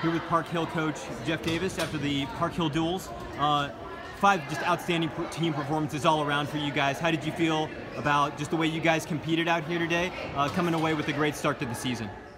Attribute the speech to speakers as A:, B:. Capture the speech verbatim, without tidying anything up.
A: here with Park Hill coach Jeff Davis after the Park Hill duels. Uh, five just outstanding team performances all around for you guys. How did you feel about just the way you guys competed out here today, uh, coming away with a great start to the season?